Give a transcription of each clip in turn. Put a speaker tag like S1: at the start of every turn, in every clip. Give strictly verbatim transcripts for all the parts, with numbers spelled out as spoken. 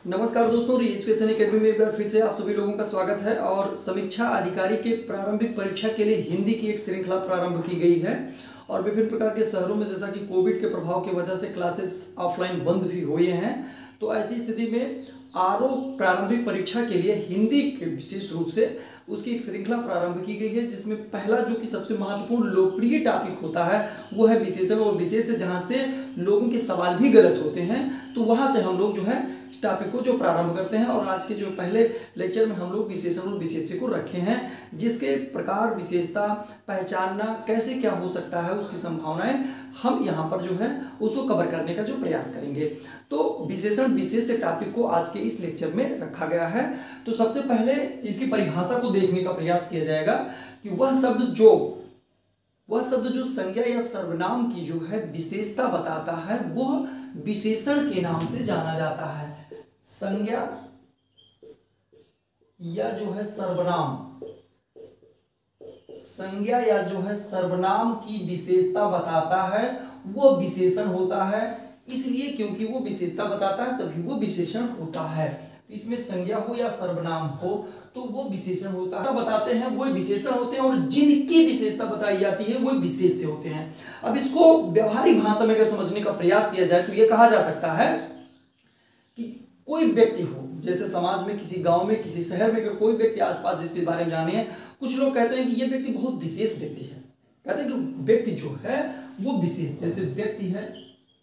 S1: नमस्कार दोस्तों, education academy में एक बार फिर से आप सभी लोगों का स्वागत है। और समीक्षा अधिकारी के प्रारंभिक परीक्षा के लिए हिंदी की एक श्रृंखला प्रारंभ की गई है और विभिन्न प्रकार के शहरों में जैसा कि कोविड के प्रभाव की वजह से क्लासेस ऑफलाइन बंद भी हुए हैं, तो ऐसी स्थिति में आर ओ प्रारंभिक परीक्षा के लिए हिंदी के विशेष रूप से उसकी एक श्रृंखला प्रारंभ की गई है, जिसमें पहला जो कि सबसे महत्वपूर्ण लोकप्रिय टॉपिक होता है वो है विशेषण। और विशेष से जहाँ से लोगों के सवाल भी गलत होते हैं, तो वहाँ से हम लोग जो है इस टॉपिक को जो प्रारंभ करते हैं। और आज के जो पहले लेक्चर में हम लोग विशेषण और विशेष्य को रखे हैं, जिसके प्रकार, विशेषता पहचानना कैसे क्या हो सकता है, उसकी संभावनाएं हम यहाँ पर जो है उसको कवर करने का जो प्रयास करेंगे। तो विशेषण विशेष्य टॉपिक को आज के इस लेक्चर में रखा गया है। तो सबसे पहले इसकी परिभाषा को देखने का प्रयास किया जाएगा कि वह शब्द जो वह शब्द जो संज्ञा या सर्वनाम की जो है विशेषता बताता है, वह विशेषण के नाम से जाना जाता है। संज्ञा या जो है सर्वनाम संज्ञा या जो है सर्वनाम की विशेषता बताता है, वो विशेषण होता है। इसलिए क्योंकि वो विशेषता बताता है तभी वो विशेषण होता है। तो इसमें संज्ञा हो या सर्वनाम हो तो वो विशेषण होता है, बताते हैं वो विशेषण होते हैं। और जिनकी विशेषता बताई जाती है वो विशेष्य होते हैं। अब इसको व्यवहारिक भाषा में अगर समझने का प्रयास किया जाए तो ये कहा जा सकता है कि कोई व्यक्ति हो, जैसे समाज में, किसी गांव में, किसी शहर में अगर कोई व्यक्ति आसपास जिसके बारे में जाने हैं, कुछ लोग कहते हैं कि ये व्यक्ति बहुत विशेष व्यक्ति है। कहते हैं कि व्यक्ति जो है वो विशेष, जैसे व्यक्ति है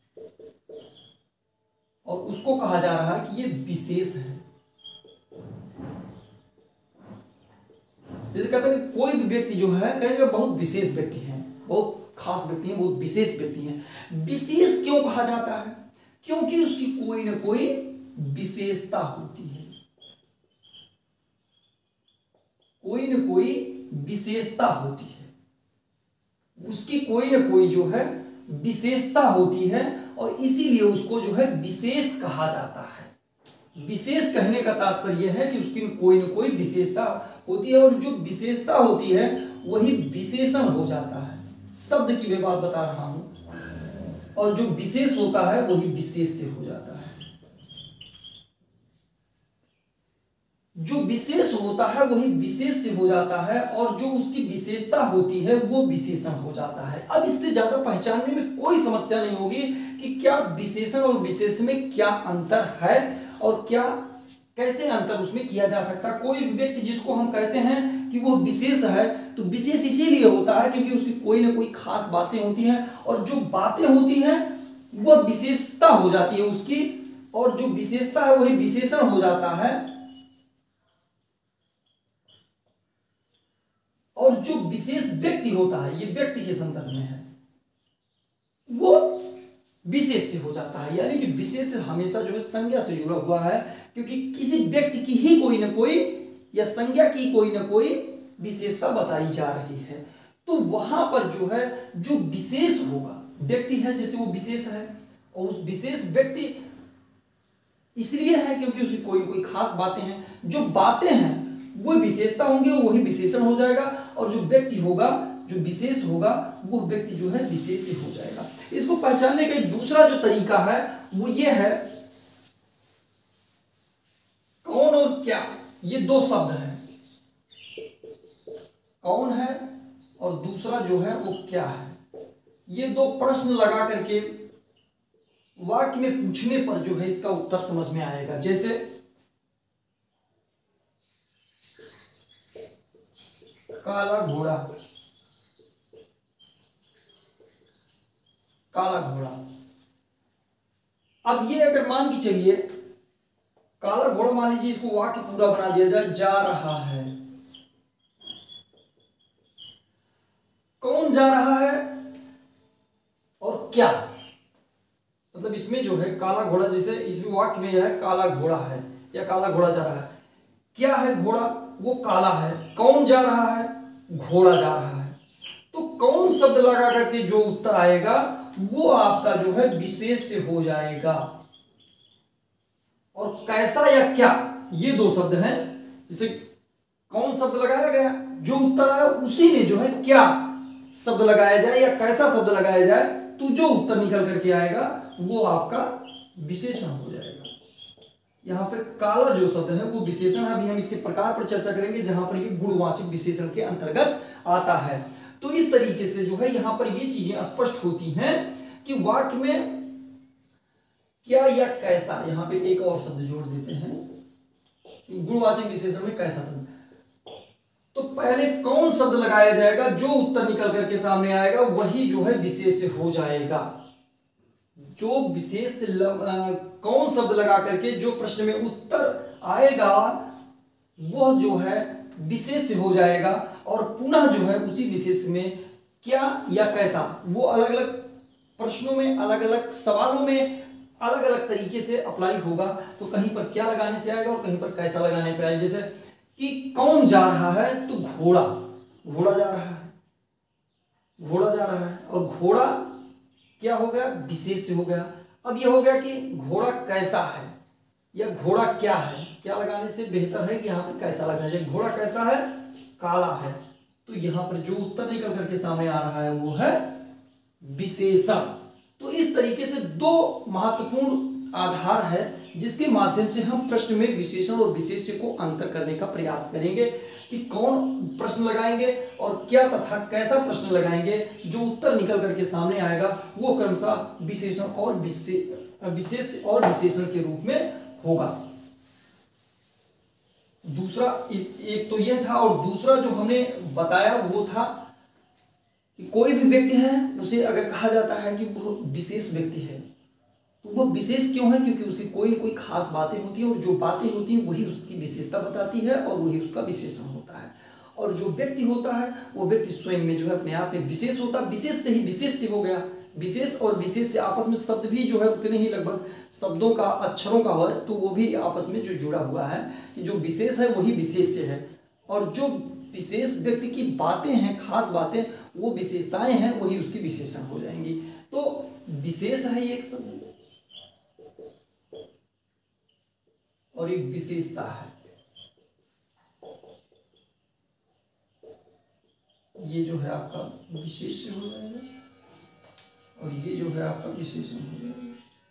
S1: और उसको कहा जा रहा है कि ये विशेष है। जैसे कहते हैं कि कोई भी व्यक्ति जो है कहेंगे बहुत विशेष व्यक्ति है, बहुत खास व्यक्ति है, बहुत विशेष व्यक्ति है। विशेष क्यों कहा जाता है? क्योंकि उसकी कोई ना कोई विशेषता होती है, कोई ना कोई विशेषता होती है, उसकी कोई ना कोई जो है विशेषता होती है और इसीलिए उसको जो है विशेष कहा जाता है। विशेष कहने का तात्पर्य यह है कि उसकी कोई न कोई विशेषता होती है और जो विशेषता होती है वही विशेषण हो जाता है। शब्द की मैं बात बता रहा हूं। और जो विशेष होता है वही विशेष्य हो जाता है। जो विशेष होता है वही विशेष्य हो जाता है और जो उसकी विशेषता होती है वो विशेषण हो जाता है। अब इससे ज्यादा पहचानने में कोई समस्या नहीं होगी कि क्या विशेषण और विशेष में क्या अंतर है और क्या कैसे अंतर उसमें किया जा सकता है। कोई व्यक्ति जिसको हम कहते हैं कि वो विशेष है, तो विशेष इसीलिए होता है क्योंकि उसकी कोई ना कोई खास बातें होती हैं और जो बातें होती हैं वह विशेषता हो जाती है उसकी, और जो विशेषता है वही विशेषण हो जाता है। और जो विशेष व्यक्ति होता है, ये व्यक्ति के संदर्भ में है, वो विशेष हो जाता है। यानी कि विशेष हमेशा जो है संज्ञा से जुड़ा हुआ है, क्योंकि किसी व्यक्ति की ही कोई ना कोई या संज्ञा की कोई ना कोई विशेषता बताई जा रही है। तो वहां पर जो है जो विशेष होगा, व्यक्ति है जैसे वो विशेष है, और उस विशेष व्यक्ति इसलिए है क्योंकि उसकी कोई कोई खास बातें हैं। जो बातें हैं वो विशेषता होंगे, वही विशेषण हो जाएगा। और जो व्यक्ति होगा, जो विशेष होगा, वो व्यक्ति जो है विशेष्य हो जाएगा। इसको पहचानने का एक दूसरा जो तरीका है वो ये है, कौन और क्या, ये दो शब्द हैं। कौन है और दूसरा जो है वो क्या है। ये दो प्रश्न लगा करके वाक्य में पूछने पर जो है इसका उत्तर समझ में आएगा। जैसे काला घोड़ा, काला घोड़ा। अब ये अगर मान के चलिए काला घोड़ा, मान लीजिए इसको वाक्य पूरा बना दिया जाए, जा रहा है। कौन जा रहा है और क्या, मतलब इसमें जो है काला घोड़ा, जैसे इसमें वाक्य में है काला घोड़ा है या काला घोड़ा जा रहा है। क्या है घोड़ा, वो काला है। कौन जा रहा है, घोड़ा जा रहा है। तो कौन शब्द लगा करके जो उत्तर आएगा वो आपका जो है विशेष्य हो जाएगा। और कैसा या क्या, ये दो शब्द हैं। जैसे कौन शब्द लगाया गया, जो उत्तर आया उसी में जो है क्या शब्द लगाया जाए या कैसा शब्द लगाया जाए, तो जो उत्तर निकल करके आएगा वो आपका विशेषण हो जाएगा। यहाँ पे काला जो शब्द है वो विशेषण है। अभी हम इसके प्रकार पर चर्चा करेंगे जहां पर ये गुणवाचक विशेषण के अंतर्गत आता है। तो इस तरीके से जो है यहाँ पर ये चीजें स्पष्ट होती हैं कि वाक्य में क्या या कैसा, यहाँ पे एक और शब्द जोड़ देते हैं गुणवाचक विशेषण में कैसा शब्द। तो पहले कौन शब्द लगाया जाएगा, जो उत्तर निकल करके सामने आएगा वही जो है विशेष हो जाएगा। जो विशेष कौन शब्द लगा करके जो प्रश्न में उत्तर आएगा वह जो है विशेष हो जाएगा, और पुनः जो है उसी विशेष में क्या या कैसा, वो अलग अलग प्रश्नों में अलग अलग सवालों में अलग अलग तरीके से अप्लाई होगा। तो कहीं पर क्या लगाने से आएगा और कहीं पर कैसा लगाने पे आएगा। जैसे कि कौन जा रहा है, तो घोड़ा, घोड़ा जा रहा है, घोड़ा जा रहा है, और घोड़ा क्या हो गया, विशेष हो गया। अब यह हो गया कि घोड़ा कैसा है या घोड़ा क्या है, क्या लगाने से बेहतर है कि यहाँ पर कैसा लगाना चाहिए। घोड़ा कैसा है, काला है, तो यहाँ पर जो उत्तर निकल करके सामने आ रहा है वो है विशेषण। तो इस तरीके से दो महत्वपूर्ण आधार है जिसके माध्यम से हम प्रश्न में विशेषण और विशेष्य को अंतर करने का प्रयास करेंगे कि कौन प्रश्न लगाएंगे और क्या तथा कैसा प्रश्न लगाएंगे। जो उत्तर निकल करके सामने आएगा वो क्रमशः विशेषण और विशेष और विशेषण के रूप में होगा। दूसरा इस एक तो यह था, और दूसरा जो हमने बताया वो था कि कोई भी व्यक्ति है उसे अगर कहा जाता है कि वो विशेष व्यक्ति है, तो वह विशेष क्यों है, क्योंकि उसकी कोई न कोई खास बातें होती हैं, और जो बातें होती हैं वही उसकी विशेषता बताती है और वही उसका विशेषण होता है। और जो व्यक्ति होता है वो व्यक्ति स्वयं में जो है अपने आप में विशेष होता है। विशेष से ही विशेष हो गया। विशेष और विशेष से आपस में शब्द भी जो है उतने ही लगभग शब्दों का अक्षरों का है, तो वो भी आपस में जो जुड़ा हुआ है कि जो विशेष है वही विशेष से है, और जो विशेष व्यक्ति की बातें हैं, खास बातें, वो विशेषताएं हैं, वही उसकी विशेषण हो जाएंगी। तो विशेष है एक शब्द और एक विशेषता है, ये जो है आपका विशेष हो जाएगा और ये जो है आपका विशेषण हो जाएगा।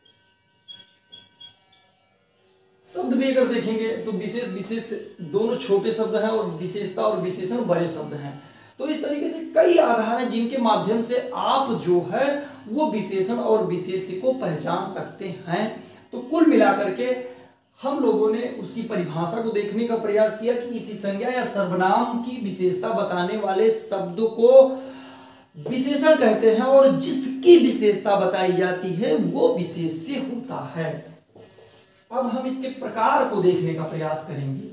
S1: शब्द भी अगर देखेंगे तो विशेष विशेष दोनों छोटे शब्द हैं और विशेषता और विशेषण बड़े शब्द हैं। तो इस तरीके से कई आधार हैं जिनके माध्यम से आप जो है वो विशेषण और विशेष्य को पहचान सकते हैं। तो कुल मिलाकर के हम लोगों ने उसकी परिभाषा को देखने का प्रयास किया कि किसी संज्ञा या सर्वनाम की विशेषता बताने वाले शब्द को विशेषण कहते हैं, और जिसकी विशेषता बताई जाती है वो विशेष्य होता है। अब हम इसके प्रकार को देखने का प्रयास करेंगे।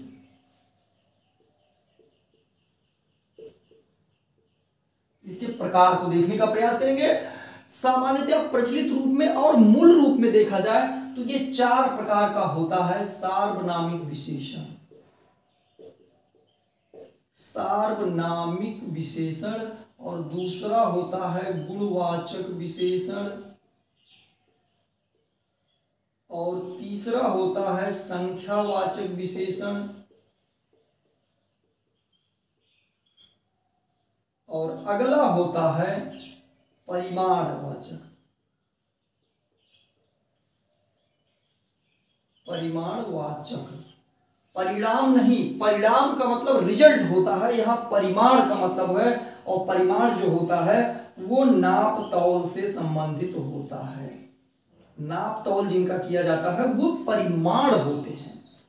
S1: इसके प्रकार को देखने का प्रयास करेंगे। सामान्यतः प्रचलित रूप में और मूल रूप में देखा जाए तो ये चार प्रकार का होता है। सार्वनामिक विशेषण, सार्वनामिक विशेषण, और दूसरा होता है गुणवाचक विशेषण, और तीसरा होता है संख्यावाचक विशेषण, और अगला होता है परिमाणवाचक। परिमाणवाचक, परिणाम नहीं, परिणाम का मतलब रिजल्ट होता है, यहां परिमाण का मतलब है, और परिमाण जो होता है वो नाप तौल से संबंधित होता है। नाप तौल जिनका किया जाता है वो परिमाण होते हैं।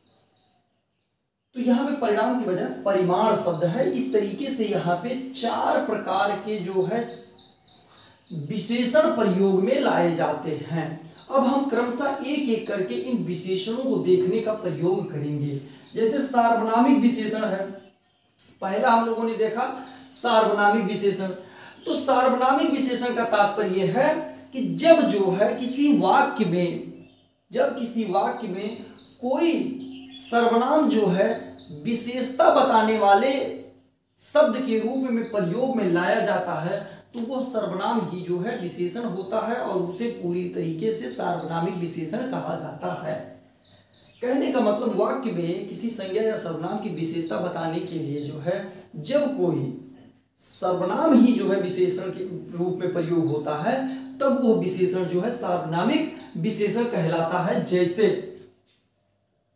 S1: तो यहां पे परिणाम की बजाय परिमाण शब्द है। इस तरीके से यहां पे चार प्रकार के जो है विशेषण प्रयोग में लाए जाते हैं। अब हम क्रमशः एक एक करके इन विशेषणों को देखने का प्रयोग करेंगे। जैसे सार्वनामिक विशेषण है, पहला हम लोगों ने देखा सार्वनामिक विशेषण। तो सार्वनामिक विशेषण का तात्पर्य है कि जब जो है किसी वाक्य में जब किसी वाक्य में कोई सर्वनाम जो है विशेषता बताने वाले शब्द के रूप में प्रयोग में लाया जाता है, तो वह सर्वनाम ही जो है विशेषण होता है, और उसे पूरी तरीके से सार्वनामिक विशेषण कहा जाता है। कहने का मतलब वाक्य में किसी संज्ञा या सर्वनाम की विशेषता बताने के लिए जो है जब कोई सर्वनाम ही जो है विशेषण के रूप में प्रयोग होता है, तब वो विशेषण जो है सार्वनामिक विशेषण कहलाता है। जैसे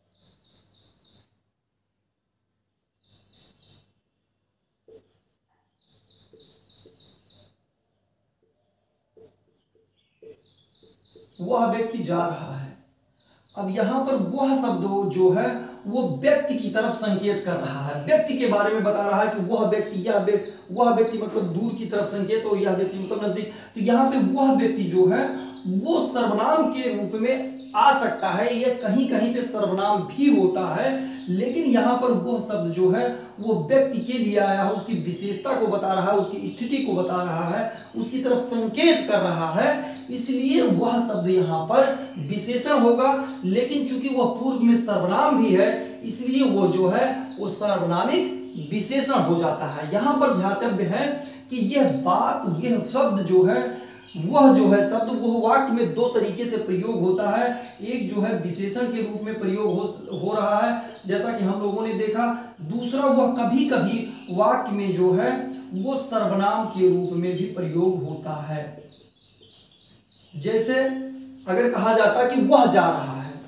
S1: वह व्यक्ति जा रहा है। अब यहाँ पर वह शब्द जो है वो व्यक्ति की तरफ संकेत कर रहा है, व्यक्ति के बारे में बता रहा है कि वह व्यक्ति, यह व्यक्ति, वह व्यक्ति मतलब दूर की तरफ संकेत और यह व्यक्ति मतलब नजदीक। तो यहाँ पे वह व्यक्ति जो है वो सर्वनाम के रूप में आ सकता है, यह कहीं कहीं पे सर्वनाम भी होता है, लेकिन यहाँ पर वह शब्द जो है वो व्यक्ति के लिए आया है, उसकी विशेषता को बता रहा है, उसकी स्थिति को बता रहा है, उसकी तरफ संकेत कर रहा है, इसलिए वह शब्द यहाँ पर विशेषण होगा। लेकिन चूंकि वह पूर्व में सर्वनाम भी है इसलिए वो जो है वो सर्वनामिक विशेषण हो जाता है। यहाँ पर ध्यातव्य है कि यह बात, यह शब्द जो है वह जो है शब्द वह वाक्य में दो तरीके से प्रयोग होता है। एक जो है विशेषण के रूप में प्रयोग हो, हो रहा है जैसा कि हम लोगों ने देखा, दूसरा वह कभी कभी वाक्य में जो है वो सर्वनाम के रूप में भी प्रयोग होता है। जैसे अगर कहा जाता कि वह जा रहा है,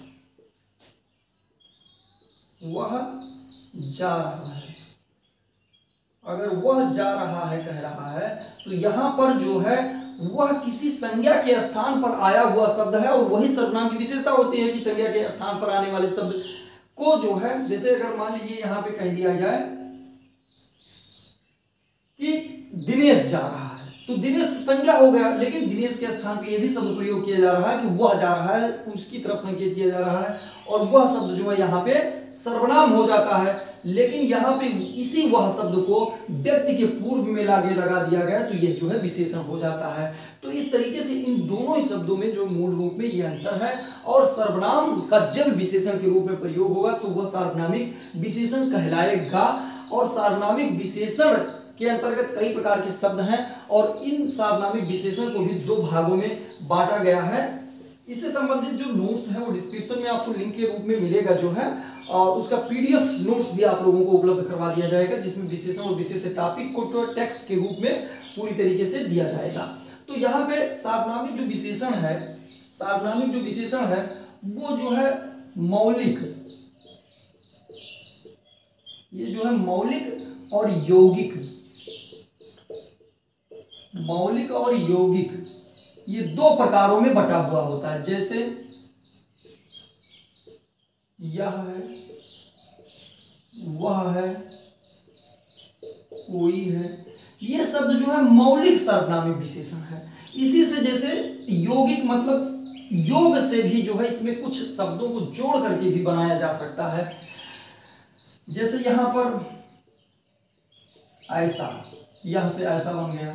S1: वह जा रहा है, अगर वह जा रहा है कह रहा है तो यहां पर जो है वह किसी संज्ञा के स्थान पर आया हुआ शब्द है, और वही सर्वनाम की विशेषता होती है कि संज्ञा के स्थान पर आने वाले शब्द को जो है, जैसे अगर मान लीजिए यहां पे कह दिया जाए कि दिनेश जा रहा है तो दिनेश संज्ञा हो गया, लेकिन दिनेश के स्थान पे यह भी शब्द प्रयोग किया जा रहा है कि वह जा रहा है, उसकी तरफ संकेत किया जा रहा है, और वह शब्द जो है यहाँ पे सर्वनाम हो जाता है। लेकिन यहाँ पे इसी वह शब्द को व्यक्ति के पूर्व में लागे लगा दिया गया तो यह जो है विशेषण हो जाता है। तो इस तरीके से इन दोनों ही शब्दों में जो मूल रूप में यह अंतर है, और सर्वनाम का जब विशेषण के रूप में प्रयोग होगा तो वह सार्वनामिक विशेषण कहलाएगा। और सार्वनामिक विशेषण के अंतर्गत कई प्रकार के शब्द हैं, और इन सार्वनामिक विशेषण को भी दो भागों में बांटा गया है। इससे संबंधित जो नोट्स है वो डिस्क्रिप्शन में आपको लिंक के रूप में मिलेगा जो है, और उसका पीडीएफ नोट्स भी आप लोगों को उपलब्ध करवा दिया जाएगा, जिसमें विशेषण और विशेष टॉपिक को तो टेक्स्ट के रूप में पूरी तरीके से दिया जाएगा। तो यहाँ पे सार्वनामिक जो विशेषण है, सार्वनामिक जो विशेषण है वो जो है मौलिक, ये जो है मौलिक और यौगिक, मौलिक और यौगिक ये दो प्रकारों में बटा हुआ होता है। जैसे यह है, वह है, कोई है, ये शब्द जो है मौलिक सर्वनामिक विशेषण है। इसी से जैसे यौगिक मतलब योग से भी जो है इसमें कुछ शब्दों को जोड़ करके भी बनाया जा सकता है। जैसे यहां पर ऐसा, यह से ऐसा बन गया,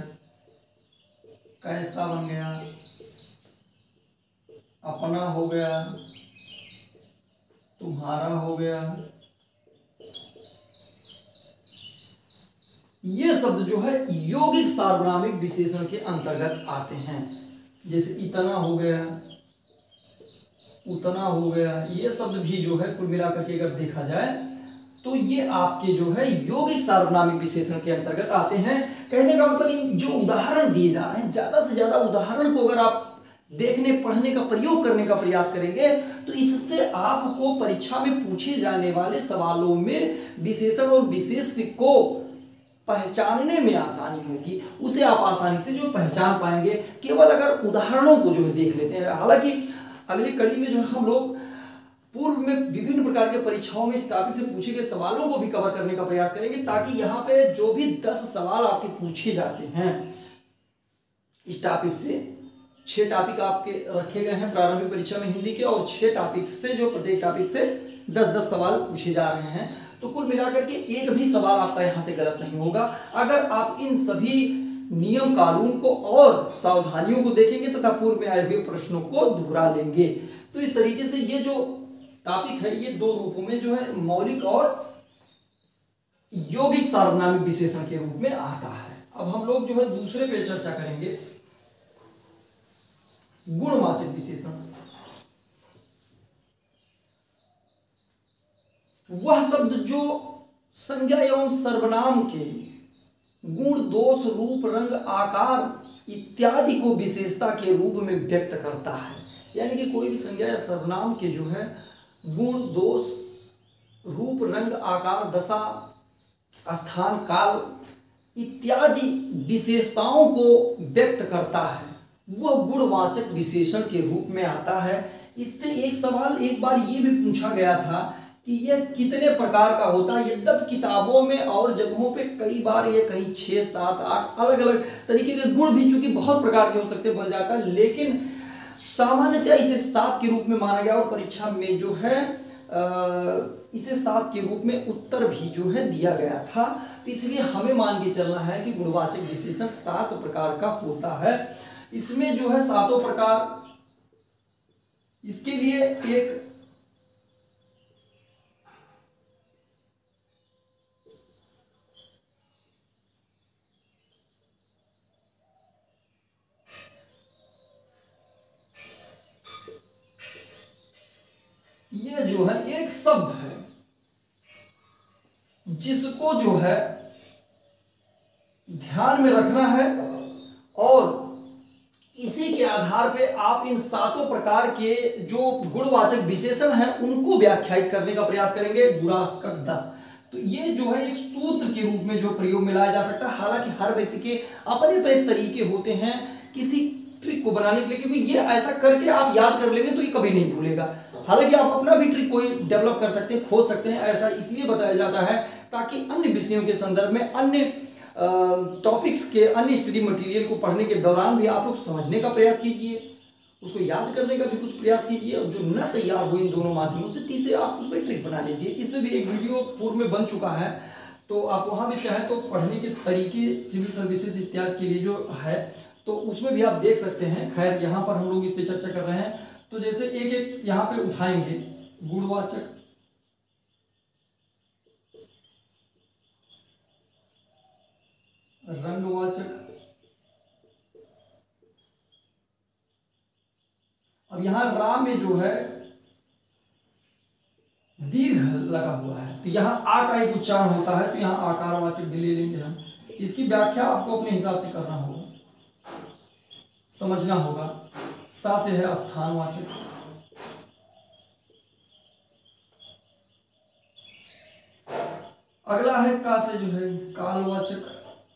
S1: कैसा बन गया, अपना हो गया, तुम्हारा हो गया। ये शब्द जो है यौगिक सार्वनामिक विशेषण के अंतर्गत आते हैं। जैसे इतना हो गया, उतना हो गया, ये शब्द भी जो है कुल मिलाकर के अगर देखा जाए तो ये आपके जो है यौगिक सार्वनामिक विशेषण के अंतर्गत आते हैं। कहने का मतलब इन जो उदाहरण दिए जा रहे हैं, ज्यादा से ज्यादा उदाहरण को अगर आप देखने पढ़ने का प्रयोग करने का प्रयास करेंगे तो इससे आपको परीक्षा में पूछे जाने वाले सवालों में विशेषण और विशेष्य को पहचानने में आसानी होगी, उसे आप आसानी से जो पहचान पाएंगे केवल अगर उदाहरणों को जो है देख लेते हैं। हालांकि अगली कड़ी में जो है हम लोग पूर्व में विभिन्न प्रकार के परीक्षाओं में इस टॉपिक से पूछे गए सवालों को भी कवर करने का प्रयास करेंगे, ताकि यहाँ पे जो भी दस सवाल आपके पूछे जाते हैं इस टॉपिक से, छह टॉपिक आपके रखे गए हैं प्रारंभिक परीक्षा में हिंदी के, और छह टॉपिक से जो प्रत्येक टॉपिक से दस दस सवाल पूछे जा रहे हैं, तो कुल मिलाकर के एक भी सवाल आपका यहाँ से गलत नहीं होगा अगर आप इन सभी नियम कानून को और सावधानियों को देखेंगे तथा पूर्व में आए हुए प्रश्नों को दोहरा लेंगे। तो इस तरीके से ये जो टॉपिक है ये दो रूपों में जो है मौलिक और यौगिक सार्वनामिक विशेषण के रूप में आता है। अब हम लोग जो है दूसरे पे चर्चा करेंगे, गुणवाचक विशेषण। वह शब्द जो संज्ञा एवं सर्वनाम के गुण, दोष, रूप, रंग, आकार इत्यादि को विशेषता के रूप में व्यक्त करता है। यानी कि कोई भी संज्ञा या सर्वनाम के जो है गुण, दोष, रूप, रंग, आकार, दशा, स्थान, काल इत्यादि विशेषताओं को व्यक्त करता है, वह गुणवाचक विशेषण के रूप में आता है। इससे एक सवाल एक बार ये भी पूछा गया था कि यह कितने प्रकार का होता है। यद्यप किताबों में और जगहों पे कई बार ये कहीं छः सात आठ अलग अलग तरीके के गुण भी चूंकि बहुत प्रकार के हो सकते बन जाता है, लेकिन सामान्यतः इसे सात के रूप में माना गया और परीक्षा में जो है इसे सात के रूप में उत्तर भी जो है दिया गया था। तो इसलिए हमें मान के चलना है कि गुणवाचक विशेषण सात प्रकार का होता है। इसमें जो है सातों प्रकार, इसके लिए एक ये जो है एक शब्द है जिसको जो है ध्यान में रखना है और इसी के आधार पे आप इन सातों प्रकार के जो गुणवाचक विशेषण हैं उनको व्याख्यायित करने का प्रयास करेंगे। गुणास्कक दस, तो ये जो है एक सूत्र के रूप में जो प्रयोग में लाया जा सकता है। हालांकि हर व्यक्ति के अपने अपने तरीके होते हैं किसी ट्रिक को बनाने के लिए, क्योंकि ये ऐसा करके आप याद कर लेंगे तो ये कभी नहीं भूलेगा। हालांकि आप अपना भी ट्रिक कोई डेवलप कर सकते हैं, खोज सकते हैं। ऐसा इसलिए बताया जाता है ताकि अन्य विषयों के संदर्भ में, अन्य टॉपिक्स के, अन्य स्टडी मटेरियल को पढ़ने के दौरान भी आप लोग समझने का प्रयास कीजिए, उसको याद करने का भी कुछ प्रयास कीजिए। और जो न तैयार हो इन दोनों माध्यमों से, तीसरे आप उसमें ट्रिक बना लीजिए। इसमें भी एक वीडियो पूर्व में बन चुका है, तो आप वहाँ भी चाहें तो पढ़ने के तरीके सिविल सर्विसेज इत्यादि के लिए जो है तो उसमें भी आप देख सकते हैं। खैर यहाँ पर हम लोग इस पर चर्चा कर रहे हैं, तो जैसे एक एक यहाँ पे उठाएंगे। गुणवाचक, रंगवाचक, अब यहां रा में जो है दीर्घ लगा हुआ है तो यहां आ का एक उच्चारण होता है, तो यहां आकारवाचक भी ले लेंगे हम। इसकी व्याख्या आपको अपने हिसाब से करना होगा, समझना होगा। सा से है स्थानवाचक, अगला है का से जो है कालवाचक,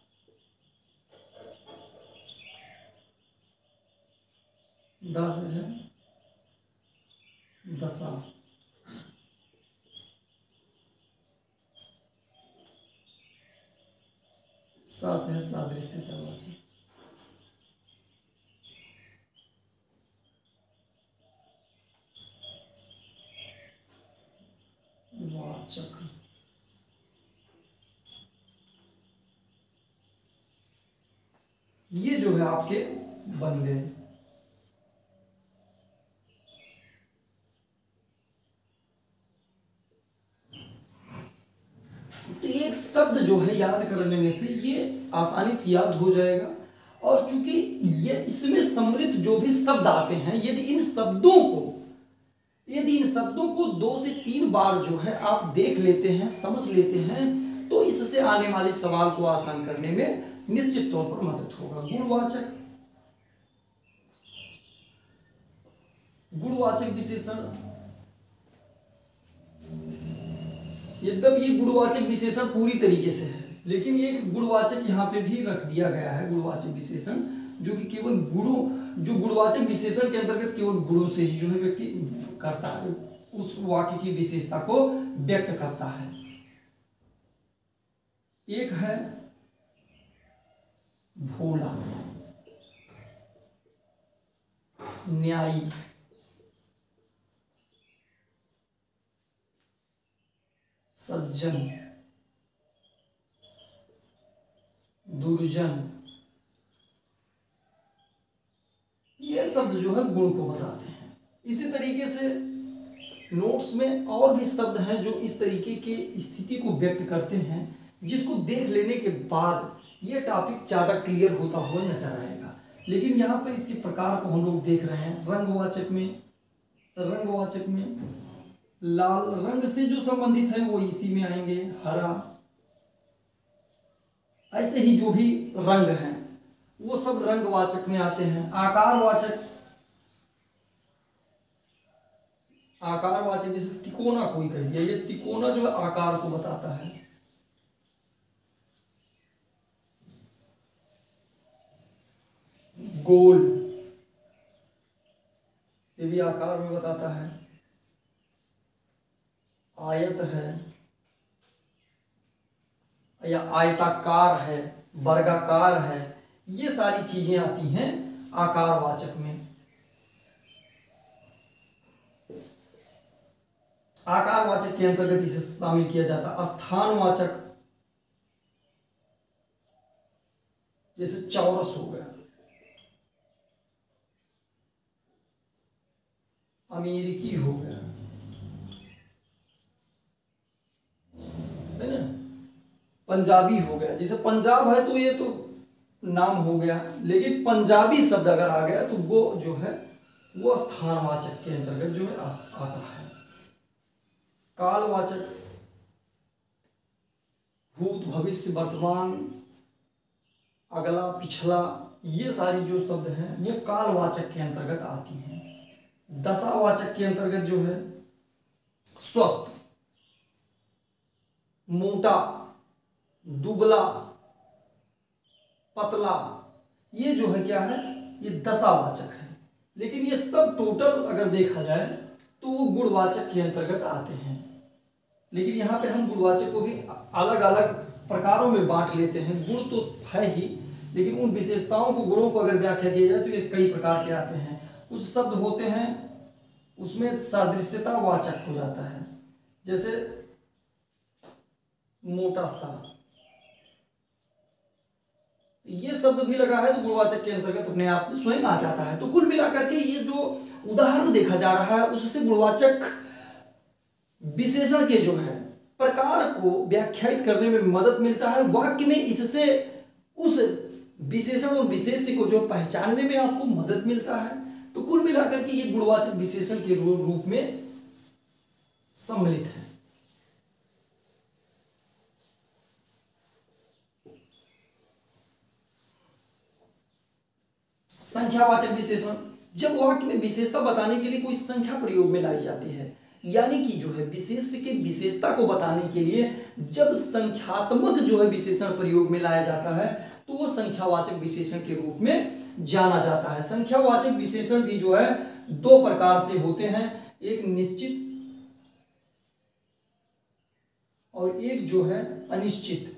S1: दा से है दशा, सा से है सादृश्यतावाचक, वाचक, ये जो है आपके बन गए। तो एक शब्द जो है याद कर लेने से ये आसानी से याद हो जाएगा। और चूंकि ये इसमें सम्मिलित जो भी शब्द आते हैं, यदि इन शब्दों को यदि इन शब्दों को दो से तीन बार जो है आप देख लेते हैं, समझ लेते हैं, तो इससे आने वाले सवाल को आसान करने में निश्चित तौर पर मदद होगा। गुणवाचक, गुणवाचक विशेषण, यद्यपि ये गुणवाचक विशेषण पूरी तरीके से है, लेकिन ये गुणवाचक यहाँ पे भी रख दिया गया है। गुणवाचक विशेषण जो कि केवल गुणों, जो गुणवाचक विशेषण के अंतर्गत केवल गुणों से ही जो है व्यक्ति करता है, उस वाक्य की विशेषता को व्यक्त करता है। एक है भोला, न्यायी, सज्जन, दुर्जन, ये शब्द जो है गुण को बताते हैं। इसी तरीके से नोट्स में और भी शब्द हैं जो इस तरीके की स्थिति को व्यक्त करते हैं, जिसको देख लेने के बाद ये टॉपिक ज़्यादा क्लियर होता हुआ नजर आएगा। लेकिन यहाँ पर इसके प्रकार को हम लोग देख रहे हैं। रंगवाचक में रंगवाचक में लाल रंग से जो संबंधित है वो इसी में आएंगे, हरा, ऐसे ही जो भी रंग हैं वो सब रंगवाचक में आते हैं। आकारवाचक, आकारवाचक जैसे तिकोना कोई कह दिया, ये तिकोना जो है आकार को बताता है। गोल, आकार में बताता है, आयत है या आयताकार है, वर्गाकार है, ये सारी चीजें आती हैं आकारवाचक में। आकारवाचक के अंतर्गत इसे शामिल किया जाता है। स्थानवाचक जैसे चौरस हो गया, अमेरिकी हो गया, है ना, पंजाबी हो गया। जैसे पंजाब है तो ये तो नाम हो गया, लेकिन पंजाबी शब्द अगर आ गया तो वो जो है वो स्थानवाचक के अंतर्गत जो है आता है। कालवाचक भूत, भविष्य, वर्तमान, अगला, पिछला, ये सारी जो शब्द हैं वो कालवाचक के अंतर्गत आती हैं। दशावाचक के अंतर्गत जो है स्वस्थ, मोटा, दुबला, पतला, ये जो है क्या है, ये दशावाचक है। लेकिन ये सब टोटल अगर देखा जाए तो वो गुणवाचक के अंतर्गत आते हैं। लेकिन यहाँ पे हम गुणवाचक को भी अलग अलग प्रकारों में बांट लेते हैं। गुण तो है ही, लेकिन उन विशेषताओं को, गुणों को अगर व्याख्या किया जाए तो ये कई प्रकार के आते हैं। कुछ शब्द होते हैं उसमें सादृश्यता वाचक हो जाता है, जैसे मोटा सा, ये शब्द भी लगा है तो गुणवाचक के अंतर्गत अपने आप में स्वयं आ जाता है। तो कुल मिलाकर के ये जो उदाहरण देखा जा रहा है उससे गुणवाचक विशेषण के जो है प्रकार को व्याख्यायित करने में मदद मिलता है। वाक्य में इससे उस विशेषण और विशेष्य को जो पहचानने में आपको मदद मिलता है। तो कुल मिलाकर के ये गुणवाचक विशेषण के रूप में सम्मिलित है। संख्यावाचक विशेषण, जब वाक्य में विशेषता बताने के लिए कोई संख्या प्रयोग में लाई जाती है, यानी कि जो है विशेष के विशेषता को बताने के लिए जब संख्यात्मक जो है विशेषण प्रयोग में लाया जाता है तो वो संख्यावाचक विशेषण के रूप में जाना जाता है। संख्यावाचक विशेषण भी जो है दो प्रकार से होते हैं, एक निश्चित और एक जो है अनिश्चित।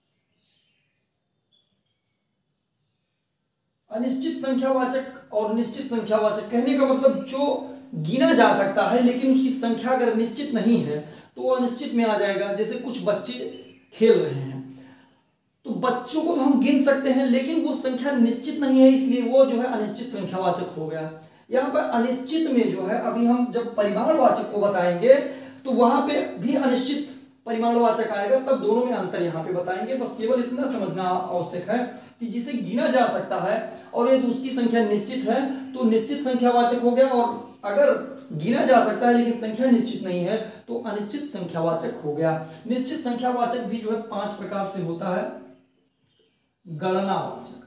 S1: अनिश्चित संख्यावाचक और निश्चित संख्यावाचक, कहने का मतलब जो गिना जा सकता है लेकिन उसकी संख्या अगर निश्चित नहीं है तो वो अनिश्चित में आ जाएगा। जैसे कुछ बच्चे खेल रहे हैं तो बच्चों को तो हम गिन सकते हैं लेकिन वो संख्या निश्चित नहीं है, इसलिए वो जो है अनिश्चित संख्यावाचक हो गया। यहाँ पर अनिश्चित में जो है अभी हम जब परिमाणवाचक को बताएंगे तो वहां पे भी अनिश्चित परिमाणवाचक आएगा, तब दोनों में अंतर यहाँ पे बताएंगे। बस केवल इतना समझना आवश्यक है कि जिसे गिना जा सकता है और यदि उसकी संख्या निश्चित है तो निश्चित संख्यावाचक हो गया, और अगर गिना जा सकता है लेकिन संख्या निश्चित नहीं है तो अनिश्चित संख्यावाचक हो गया। निश्चित संख्यावाचक भी जो है पांच प्रकार से होता है। गणनावाचक,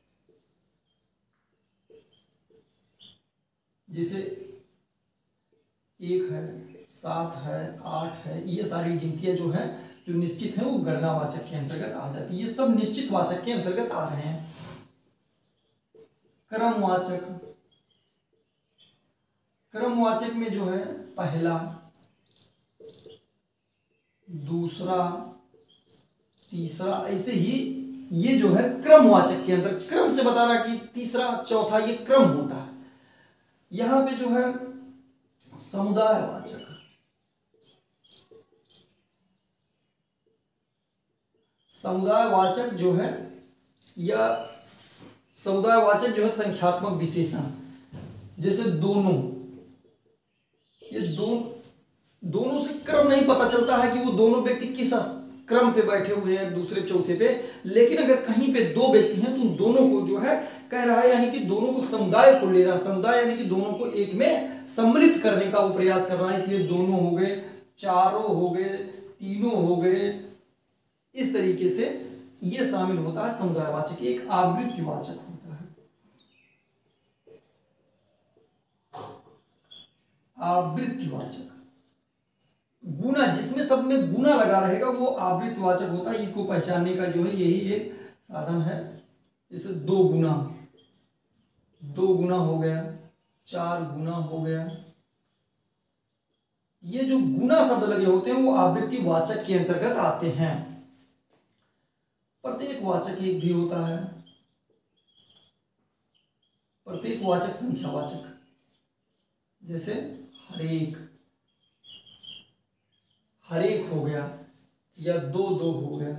S1: जैसे एक है, सात है, आठ है, ये सारी गिनतियां जो है जो निश्चित है वो गणनावाचक के अंतर्गत आ जाती है। ये सब निश्चित वाचक के अंतर्गत आ रहे हैं। क्रमवाचक, क्रमवाचक में जो है पहला, दूसरा, तीसरा, ऐसे ही ये जो है क्रमवाचक के अंदर क्रम से बता रहा कि तीसरा, चौथा, ये क्रम होता है। यहां पे जो है समुदायवाचक, समुदायवाचक जो है या समुदायवाचक जो है संख्यात्मक विशेषण, जैसे दोनों, ये दो दोनों से क्रम नहीं पता चलता है कि वो दोनों व्यक्ति किस क्रम पे बैठे हुए हैं, दूसरे चौथे पे, लेकिन अगर कहीं पे दो व्यक्ति हैं तो उन दोनों को जो है कह रहा है, यानी कि दोनों को समुदाय को ले रहा, समुदाय यानी कि दोनों को एक में सम्मिलित करने का वो प्रयास कर रहा है, इसलिए दोनों हो गए, चारों हो गए, तीनों हो गए, इस तरीके से ये शामिल होता है समुदायवाचक। एक आवृत्तिवाचक होता है, आवृत्तिवाचक, गुना, जिसमें सब में गुना लगा रहेगा वो आवृत्तिवाचक होता है। इसको पहचानने का जो है यही एक साधन है। जैसे दो गुना, दो गुना हो गया, चार गुना हो गया। ये जो गुना शब्द लगे होते हैं वो आवृत्ति वाचक के अंतर्गत आते हैं। प्रत्येक वाचक एक भी होता है, प्रत्येक वाचक संख्यावाचक, जैसे हरेक, हरेक हो गया या दो दो हो गया।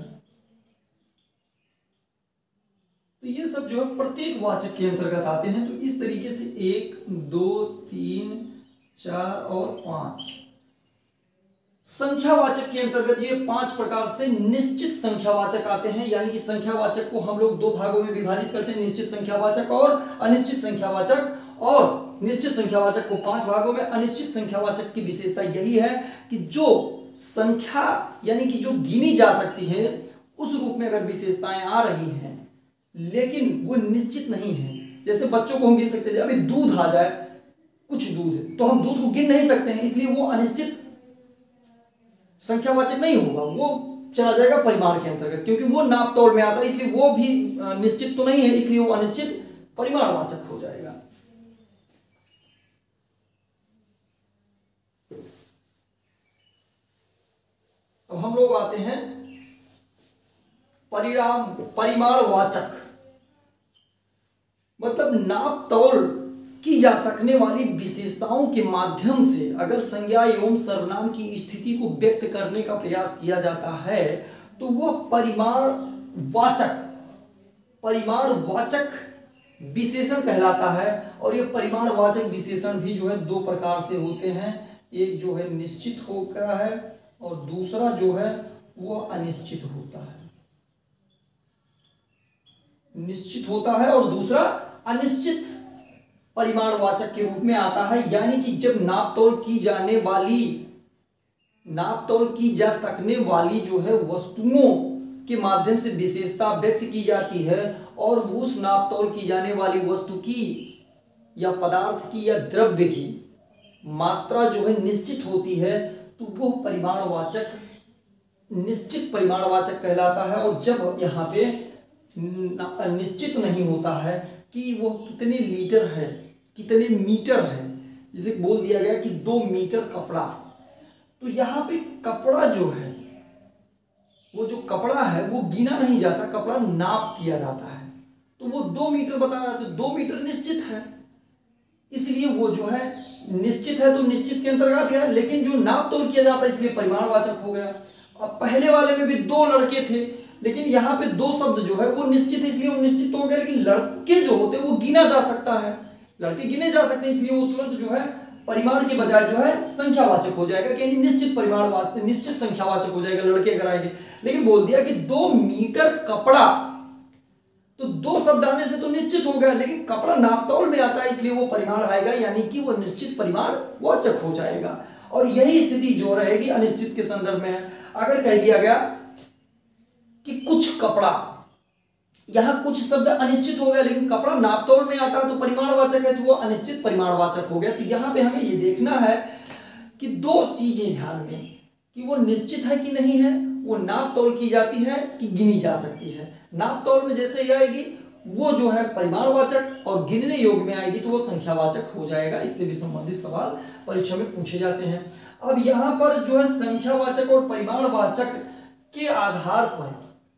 S1: तो ये सब जो है प्रत्येक वाचक के अंतर्गत आते हैं। तो इस तरीके से एक, दो, तीन, चार और पांच संख्यावाचक के अंतर्गत ये पांच प्रकार से निश्चित संख्यावाचक आते हैं। यानी कि संख्यावाचक को हम लोग दो भागों में विभाजित करते हैं, निश्चित संख्यावाचक और अनिश्चित संख्यावाचक। और निश्चित संख्यावाचक को पांच भागों में, अनिश्चित संख्यावाचक की विशेषता यही है कि जो संख्या यानी कि जो गिनी जा सकती है उस रूप में अगर विशेषताएं आ रही हैं लेकिन वो निश्चित नहीं है। जैसे बच्चों को हम गिन सकते हैं, अभी दूध आ जाए, कुछ दूध, तो हम दूध को गिन नहीं सकते हैं, इसलिए वो अनिश्चित संख्यावाचक नहीं होगा, वो चला जाएगा परिमाण के अंतर्गत, क्योंकि वो नाप तौल में आता है, इसलिए वो भी निश्चित तो नहीं है, इसलिए वो अनिश्चित परिमाणवाचक हो जाएगा। अब हम लोग आते हैं परिणाम परिमाणवाचक, मतलब नाप तौल की जा सकने वाली विशेषताओं के माध्यम से अगर संज्ञा एवं सर्वनाम की स्थिति को व्यक्त करने का प्रयास किया जाता है तो वह परिमाणवाचक परिमाणवाचक विशेषण कहलाता है। और यह परिमाणवाचक विशेषण भी जो है दो प्रकार से होते हैं, एक जो है निश्चित होता है और दूसरा जो है वह अनिश्चित होता है। निश्चित होता है और दूसरा अनिश्चित परिमाणवाचक के रूप में आता है। यानी कि जब नापतोल की जाने वाली नापतोल की जा सकने वाली जो है वस्तुओं के माध्यम से विशेषता व्यक्त की जाती है और उस नापतोल की जाने वाली वस्तु की या पदार्थ की या द्रव्य की मात्रा जो है निश्चित होती है तो वो परिमाणवाचक निश्चित परिमाणवाचक कहलाता है। और जब यहाँ पे निश्चित नहीं होता है कि वो कितने लीटर है, कितने मीटर है, जैसे बोल दिया गया कि दो मीटर कपड़ा, तो यहाँ पे कपड़ा जो है वो जो कपड़ा है वो गिना नहीं जाता, कपड़ा नाप किया जाता है। तो वो दो मीटर बता रहा है तो दो मीटर निश्चित है, इसलिए वो जो है निश्चित है तो निश्चित के अंतर्गत गया। लेकिन जो नाप तोल किया जाता है इसलिए परिमाणवाचक हो गया। अब पहले वाले में भी दो लड़के थे लेकिन यहाँ पे दो शब्द जो है वो निश्चित है इसलिए वो निश्चित हो गया। लेकिन लड़के जो होते हैं वो गिना जा सकता है, लड़के गिने जा सकते हैं, इसलिए वो तुरंत जो है परिमाण के बजाय जो है संख्यावाचक हो जाएगा, यानी निश्चित परिमाण निश्चित संख्यावाचक हो जाएगा लड़के अगर आएंगे। लेकिन बोल दिया कि दो मीटर कपड़ा, तो दो शब्द आने से तो निश्चित हो गया, लेकिन कपड़ा नापतौल में आता है इसलिए वो परिमाण आएगा, यानी कि वो निश्चित परिमाण वाचक हो जाएगा। और यही स्थिति जो रहेगी अनिश्चित के संदर्भ में है। अगर कह दिया गया कि कुछ कपड़ा, यहां कुछ शब्द अनिश्चित हो गया लेकिन कपड़ा नापतौल में आता है तो परिमाणवाचक है, तो वो अनिश्चित परिमाणवाचक हो गया। तो यहां पे हमें ये देखना है कि दो चीजें ध्यान में, कि वो निश्चित है कि नहीं है, वो नापतौल की जाती है कि गिनी जा सकती है। नापतौल में जैसे ही आएगी वो जो है परिमाणवाचक और गिनने योग्य में आएगी तो वो संख्यावाचक हो जाएगा। इससे भी संबंधित सवाल परीक्षा में पूछे जाते हैं। अब यहाँ पर जो है संख्यावाचक और परिमाणवाचक के आधार पर,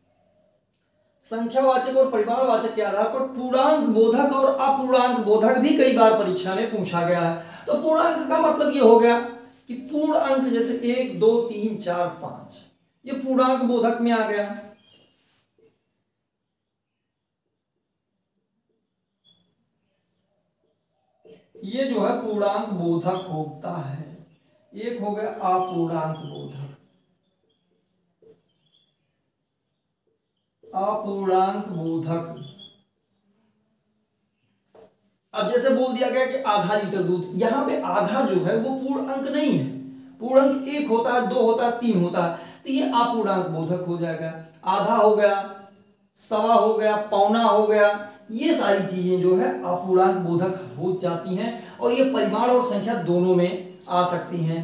S1: संख्यावाचक और परिमाणवाचक के आधार पर पूर्णांक बोधक और अपूर्णांक बोधक भी कई बार परीक्षा में पूछा गया है। तो पूर्णांक का मतलब ये हो गया कि पूर्ण अंक, जैसे एक, दो, तीन, चार, पांच, ये पूर्णांक बोधक में आ गया। ये जो है पूर्णांक बोधक होता है। एक हो गया अपूर्णांक बोधक। अपूर्णांक बोधक, अब जैसे बोल दिया गया कि आधा लीटर दूध, यहां पे आधा जो है वो पूर्ण अंक नहीं है, पूर्ण अंक एक होता है, दो होता है, तीन होता है, तो ये अपूर्णांक बोधक हो जाएगा। आधा हो गया, सवा हो गया, पौना हो गया, ये सारी चीजें जो है अपूर्णांक बोधक हो जाती हैं और ये परिमाण और संख्या दोनों में आ सकती हैं।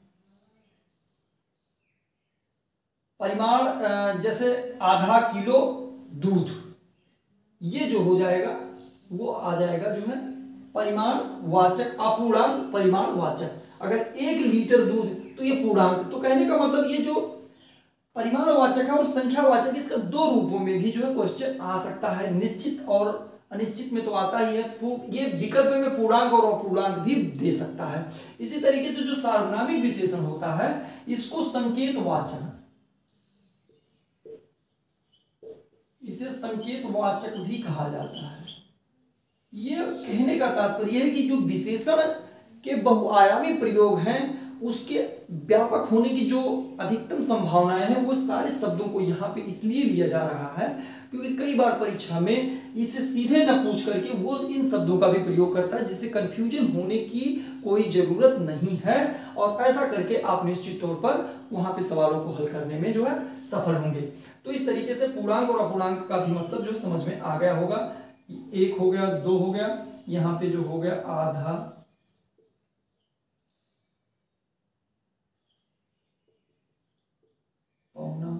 S1: परिमाण जैसे आधा किलो दूध, ये जो हो जाएगा वो आ जाएगा जो है परिमाणवाचक, अपूर्णांक परिमाणवाचक। अगर एक लीटर दूध तो ये पूर्णांक, तो कहने का मतलब ये जो परिमाणवाचक है और संख्यावाचक, इसका दो रूपों में भी जो है क्वेश्चन आ सकता है, निश्चित और अनिश्चित में तो आता ही है। ये विकल्प में पूर्णांक और अपूर्णांक भी दे सकता है। इसी तरीके से जो सार्वनामिक विशेषण होता है इसको संकेतवाचक, इसे संकेतवाचक भी कहा जाता है। यह कहने का तात्पर्य है कि जो विशेषण के बहुआयामी प्रयोग हैं उसके व्यापक होने की जो अधिकतम संभावनाएं हैं वो सारे शब्दों को यहाँ पे इसलिए लिया जा रहा है क्योंकि कई बार परीक्षा में इसे सीधे न पूछ करके वो इन शब्दों का भी प्रयोग करता है, जिससे कंफ्यूजन होने की कोई जरूरत नहीं है। और ऐसा करके आप निश्चित तौर पर वहां पे सवालों को हल करने में जो है सफल होंगे। तो इस तरीके से पूर्णांक और अपूर्णांक का भी मतलब जो समझ में आ गया होगा। एक हो गया, दो हो गया, यहाँ पे जो हो गया आधा, पौना,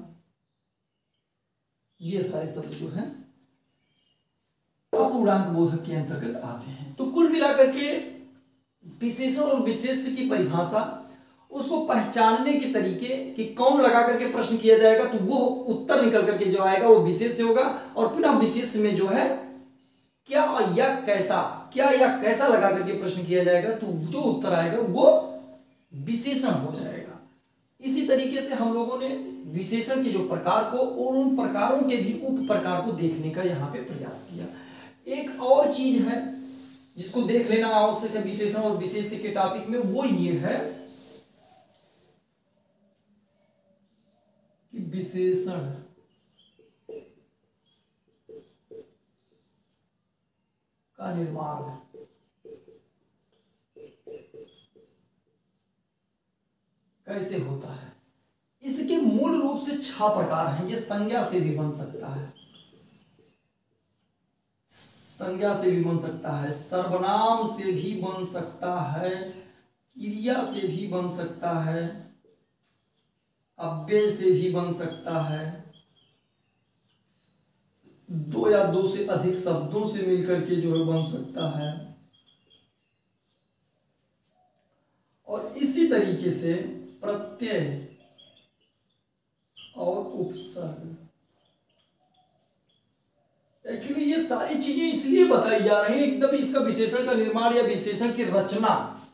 S1: ये सारे शब्द जो हैं अपूर्णांक बोधक के अंतर्गत आते हैं। तो कुल मिलाकर के विशेषण और विशेष्य की परिभाषा, उसको पहचानने के तरीके कि कौन लगा करके प्रश्न किया जाएगा तो वो उत्तर निकल करके जो आएगा वो विशेष्य होगा, और पुनः विशेष्य में जो है क्या या कैसा, क्या या कैसा लगा करके प्रश्न किया जाएगा तो जो उत्तर आएगा वो विशेषण हो जाएगा। इसी तरीके से हम लोगों ने विशेषण के जो प्रकार को और उन प्रकारों के भी उप प्रकार को देखने का यहाँ पे प्रयास किया। एक और चीज है जिसको देख लेना आवश्यक है विशेषण और विशेष्य के टॉपिक में, वो ये है कि विशेषण का निर्माण कैसे होता है। इसके मूल रूप से छह प्रकार हैं। ये संज्ञा से भी बन सकता है, संज्ञा से भी बन सकता है, सर्वनाम से भी बन सकता है, क्रिया से भी बन सकता है, अव्यय से भी बन सकता है, दो या दो से अधिक शब्दों से मिलकर के जो है बन सकता है, और इसी तरीके से प्रत्यय और उपसर्ग। एक्चुअली ये सारी चीजें इसलिए बताई जा रही हैं एकदम इसका विशेषण का निर्माण या विशेषण की रचना,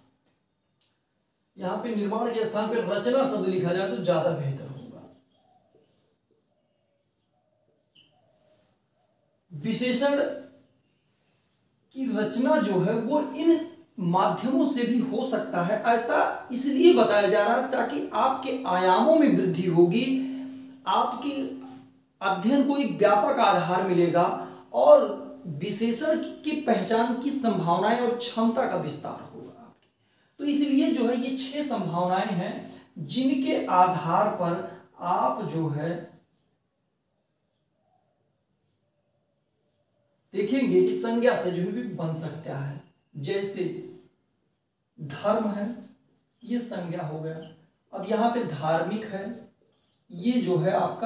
S1: यहां पे निर्माण के स्थान पे रचना शब्द लिखा जाए तो ज्यादा बेहतर होगा। विशेषण की रचना जो है वो इन माध्यमों से भी हो सकता है, ऐसा इसलिए बताया जा रहा है ताकि आपके आयामों में वृद्धि होगी, आपकी अध्ययन को एक व्यापक आधार मिलेगा और विशेषण की पहचान की संभावनाएं और क्षमता का विस्तार होगा आपकी। तो इसलिए जो है ये छह संभावनाएं हैं जिनके आधार पर आप जो है देखेंगे कि संज्ञा से जो भी बन सकता है। जैसे धर्म है, ये संज्ञा हो गया। अब यहां पे धार्मिक है, ये जो है आपका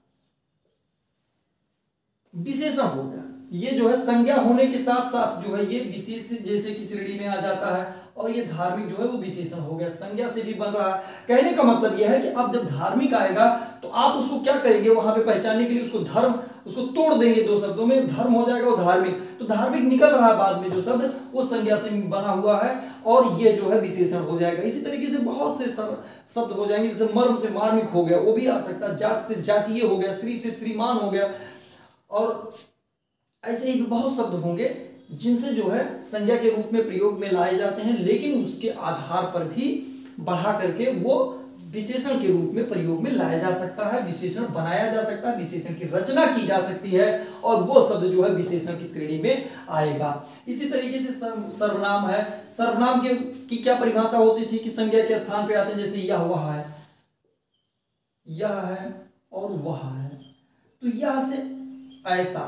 S1: विशेषण हो गया। ये जो है संज्ञा होने के साथ साथ जो है ये विशेष जैसे की श्रेणी में आ जाता है, और ये धार्मिक जो है वो विशेषण हो गया, संज्ञा से भी बन रहा है। कहने का मतलब यह है कि अब जब धार्मिक आएगा तो आप उसको क्या करेंगे, वहां पे पहचानने के लिए उसको धर्म, उसको तोड़ देंगे दो शब्दों में, धर्म हो जाएगा वो धार्मिक। तो धार्मिक निकल रहा है बाद में जो शब्द वो संज्ञा से बना हुआ है और ये जो है विशेषण हो जाएगा। इसी तरीके से बहुत से शब्द हो जाएंगे, जैसे मर्म से मार्मिक हो गया, वो भी आ सकता है, जात से जातीय हो गया, श्री से श्रीमान हो गया, और ऐसे ही बहुत शब्द होंगे जिनसे जो है संज्ञा के रूप में प्रयोग में लाए जाते हैं, लेकिन उसके आधार पर भी बढ़ा करके वो विशेषण के रूप में प्रयोग में लाया जा सकता है, विशेषण बनाया जा सकता है, विशेषण की रचना की जा सकती है और वो शब्द जो है विशेषण की श्रेणी में आएगा। इसी तरीके से सर्वनाम है, सर्वनाम के की क्या परिभाषा होती थी कि संज्ञा के स्थान पे आते हैं, जैसे यह वह है, यह है और वह है, तो यह से ऐसा,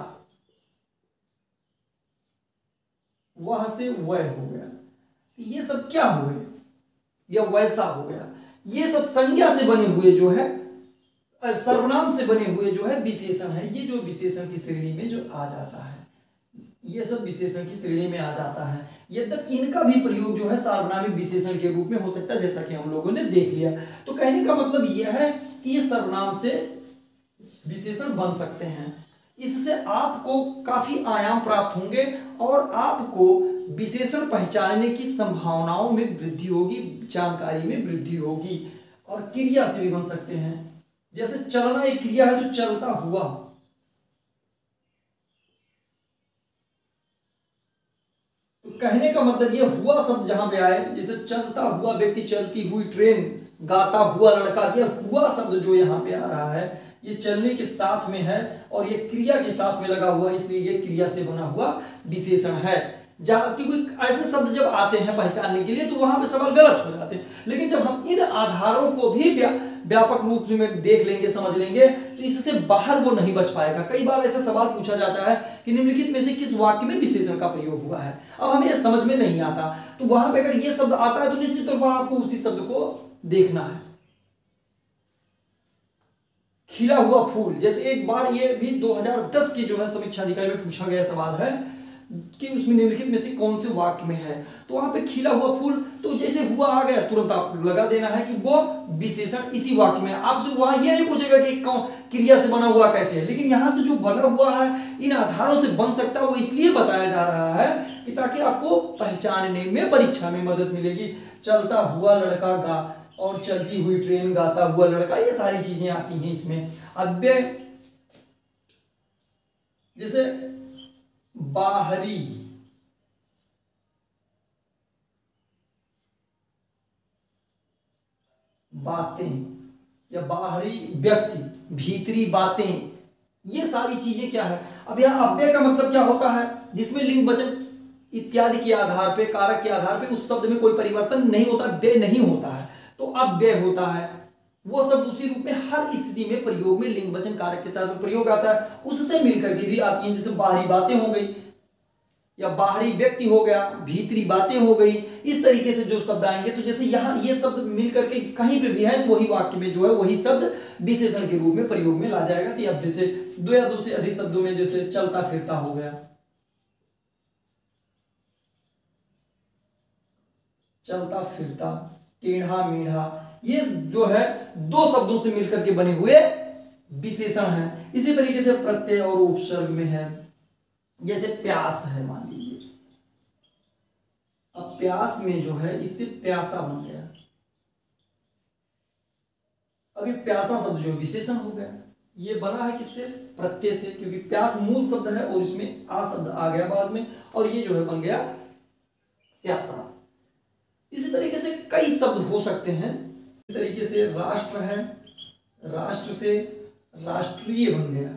S1: वह से वह हो गया, ये सब क्या हुए, या वैसा हो गया, ये सब संज्ञा से बने हुए जो है, सर्वनाम से बने हुए जो है विशेषण है, ये जो विशेषण की श्रेणी में जो आ जाता है। ये सब विशेषण की श्रेणी में आ जाता है। यद्यपि इनका भी प्रयोग जो है सार्वनामिक विशेषण के रूप में हो सकता है, जैसा कि हम लोगों ने देख लिया। तो कहने का मतलब यह है कि ये सर्वनाम से विशेषण बन सकते हैं। इससे आपको काफी आयाम प्राप्त होंगे और आपको विशेषण पहचानने की संभावनाओं में वृद्धि होगी, जानकारी में वृद्धि होगी। और क्रिया से भी बन सकते हैं, जैसे चलना एक क्रिया है, जो चलता हुआ। तो कहने का मतलब ये हुआ शब्द जहां पे आए, जैसे चलता हुआ व्यक्ति, चलती हुई ट्रेन, गाता हुआ लड़का, ये हुआ शब्द जो यहाँ पे आ रहा है ये चलने के साथ में है और ये क्रिया के साथ में लगा हुआ, इसलिए ये क्रिया से बना हुआ विशेषण है। जहाँ क्योंकि ऐसे शब्द जब आते हैं पहचानने के लिए तो वहां पे सवाल गलत हो जाते हैं, लेकिन जब हम इन आधारों को भी व्या, व्यापक रूप में देख लेंगे, समझ लेंगे, तो इससे बाहर वो नहीं बच पाएगा। कई बार ऐसा सवाल पूछा जाता है कि निम्नलिखित में से किस वाक्य में विशेषण का प्रयोग हुआ है, अब हमें यह समझ में नहीं आता, तो वहां पर अगर ये शब्द आता है तो निश्चित तौर पर आपको उसी शब्द को देखना है। खिला हुआ फूल, जैसे एक बार ये भी दो हज़ार दस की जो है समीक्षा अधिकारी में पूछा गया सवाल है कि उसमें निम्नलिखित में से कौन से वाक्य में है, तो वहां पे खिला हुआ फूल, तो जैसे हुआ आ गया तुरंत आपको लगा देना है कि वो विशेषण इसी वाक्य में है। आपसे वहां ये नहीं पूछेगा कि कौन क्रिया से बना हुआ कैसे है, लेकिन यहां से जो बना हुआ है इन आधारों से बन सकता है, वो इसलिए बताया जा रहा है कि ताकि आपको पहचानने में परीक्षा में मदद मिलेगी। चलता हुआ लड़का गा और चलती हुई ट्रेन, गाता हुआ लड़का, ये सारी चीजें आती हैं इसमें। अव्यय जैसे बाहरी, बातें या बाहरी व्यक्ति, भीतरी बातें, ये सारी चीजें क्या है। अब यहां अव्यय का मतलब क्या होता है, जिसमें लिंग वचन इत्यादि के आधार पे, कारक के आधार पे उस शब्द में कोई परिवर्तन नहीं होता, व्यय नहीं होता है, तो अव्यय होता है। वो शब्द उसी रूप में हर स्थिति में प्रयोग में लिंग वचन कारक के साथ में प्रयोग आता है, उससे मिलकर के भी आती हैं। जैसे बाहरी बातें हो गई या बाहरी व्यक्ति हो गया, भीतरी बातें हो गई, इस तरीके से जो शब्द आएंगे, तो जैसे यहाँ ये शब्द मिलकर के कहीं पे भी है तो वही वाक्य में जो है वही शब्द विशेषण के रूप में प्रयोग में ला जाएगा। तो अब जैसे दो या दो से अधिक शब्दों में जैसे चलता फिरता हो गया, चलता फिरता, टेढ़ा मेढ़ा, ये जो है दो शब्दों से मिलकर के बने हुए विशेषण हैं। इसी तरीके से प्रत्यय और उपसर्ग में है, जैसे प्यास है, मान लीजिए, अब प्यास में जो है इससे प्यासा बन गया, अभी प्यासा शब्द जो विशेषण हो गया, ये बना है किससे, प्रत्यय से, क्योंकि प्यास मूल शब्द है और इसमें आ शब्द आ गया बाद में, और ये जो है बन गया प्यासा। इसी तरीके से कई शब्द हो सकते हैं। इस तरीके से राष्ट्र है, राष्ट्र से राष्ट्रीय बन गया,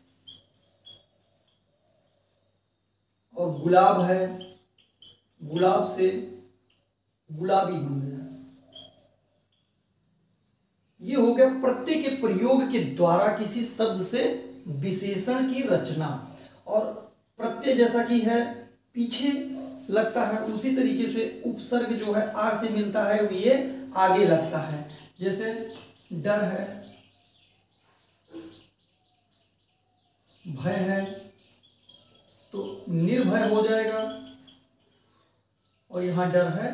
S1: और गुलाब है, गुलाब से गुलाबी बन गया। ये हो गया प्रत्यय के प्रयोग के द्वारा किसी शब्द से विशेषण की रचना। और प्रत्यय जैसा कि है पीछे लगता है, उसी तरीके से उपसर्ग जो है आ से मिलता है, ये आगे लगता है। जैसे डर है, भय है, तो निर्भय हो जाएगा, और यहां डर है,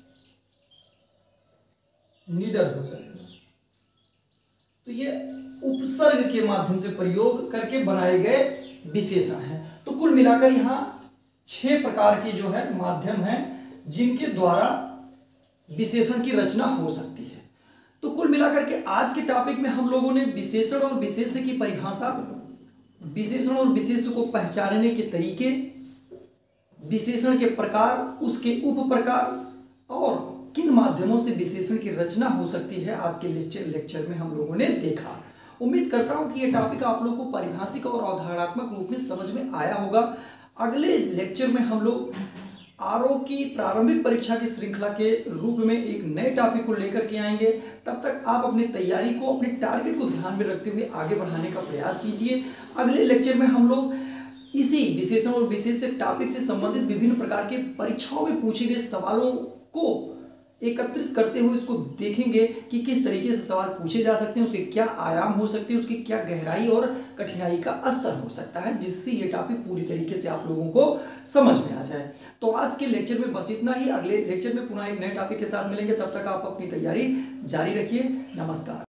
S1: निडर हो जाएगा। तो ये उपसर्ग के माध्यम से प्रयोग करके बनाए गए विशेषण हैं। तो कुल मिलाकर यहां छह प्रकार के जो है माध्यम हैं जिनके द्वारा विशेषण की रचना हो सकती है। तो कुल मिलाकर के आज के टॉपिक में हम लोगों ने विशेषण और विशेष्य की परिभाषा, विशेषण और विशेष्य को पहचानने के तरीके, विशेषण के प्रकार, उसके उप प्रकार और किन माध्यमों से विशेषण की रचना हो सकती है आज के लेक्चर लेक्चर में हम लोगों ने देखा। उम्मीद करता हूं कि यह टॉपिक आप लोगों को परिभाषिक और अवधारणात्मक रूप में समझ में आया होगा। अगले लेक्चर में हम लोग आरओ की प्रारंभिक परीक्षा की श्रृंखला के रूप में एक नए टॉपिक को लेकर के आएंगे। तब तक आप अपनी तैयारी को, अपने टारगेट को ध्यान में रखते हुए आगे बढ़ाने का प्रयास कीजिए। अगले लेक्चर में हम लोग इसी विशेषण और विशेष्य टॉपिक से संबंधित विभिन्न प्रकार के परीक्षाओं में पूछे गए सवालों को एकत्रित करते हुए इसको देखेंगे कि किस तरीके से सवाल पूछे जा सकते हैं, उसके क्या आयाम हो सकते हैं, उसकी क्या गहराई और कठिनाई का स्तर हो सकता है, जिससे ये टॉपिक पूरी तरीके से आप लोगों को समझ में आ जाए। तो आज के लेक्चर में बस इतना ही। अगले लेक्चर में पुनः एक नए टॉपिक के साथ मिलेंगे, तब तक आप अपनी तैयारी जारी रखिए। नमस्कार।